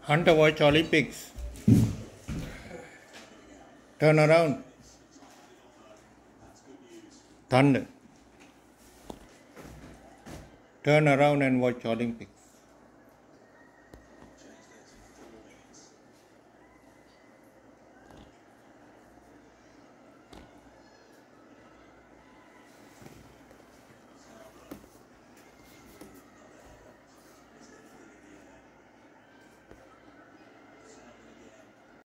Hunter watch Olympics. Turn around. Thunder. Turn around and watch Olympics.